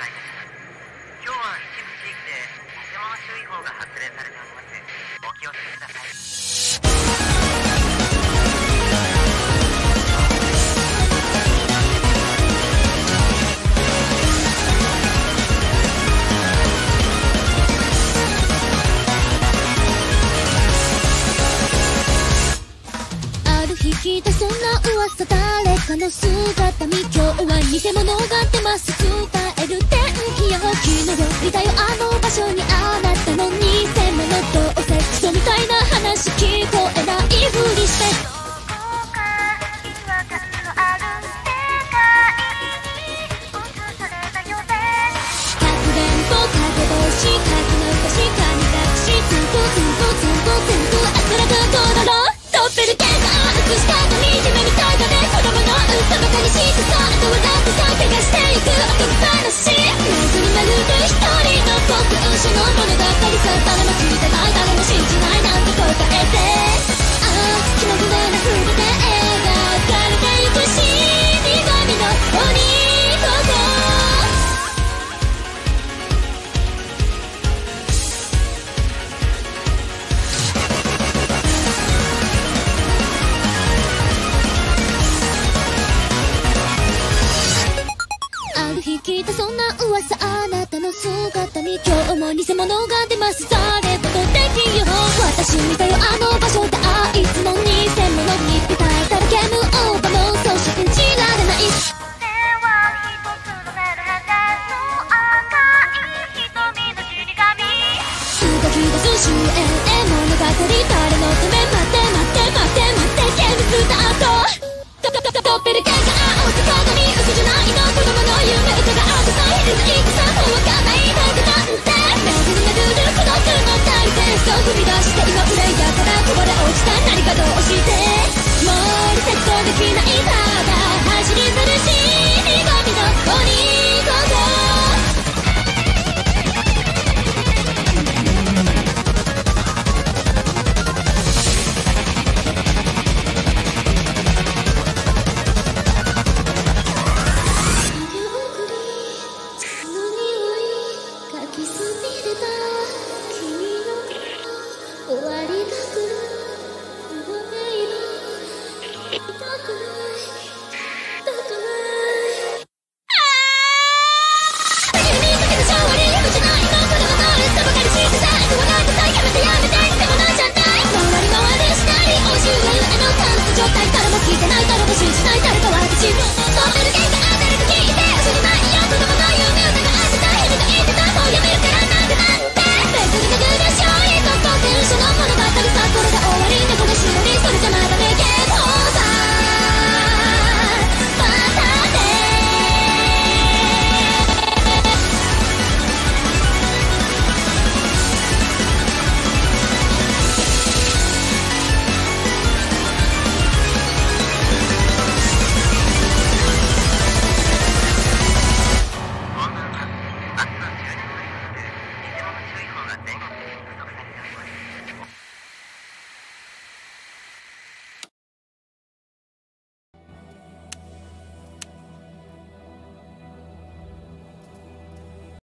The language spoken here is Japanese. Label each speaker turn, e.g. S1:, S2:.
S1: いたします。今日は一部地域で偽物注意報が発令されております。お気をつけください。
S2: ある日聞いたそんな噂、誰かの姿に今日は偽物が出ます。伝える天気予報、昨日よりだよあの場所にあなたの偽物、どうせクソみたいな話聞こえないふりして、どこか違和感のある世界に映されたよね。かくれんぼかけ星かきの星かに隠し、ずんとずんとずんとずんとあらがどうだろう、ドッペルゲンガー映したのに夢みたいだね。子供の嘘ばかりしてさ、あとはだってさ怪我していくおとぎ話、謎になるで一人の僕運指の物語さ、誰も聞いてない誰も信じないなんて答えて、ああ気まぐれな風景で描かれてゆく死神の鬼ごと、ある日聞いたそんな噂、あなたの姿に今日も偽物が出ます。誰と天気予報、私見たよあの場所で、あいつの偽物に伝えたらゲームオーバー、もうそう信じられない。これは一つのメルヘンの赤い瞳の死神、動き出す終焉へ物語、誰のため、待って待って待って待って、ゲームスタート、ドッペルゲンガー大阪神、嘘じゃないの子供の夢疑ってない、いついくさもわかんないなんてなんて、巡り巡る孤独の大戦争踏み出して、今プレイヤーからこぼれ落ちた何かどうして、もうリセットできない、ただ走り去る死神の鬼ごと、終わりたくない、運命の痛くない、痛くない。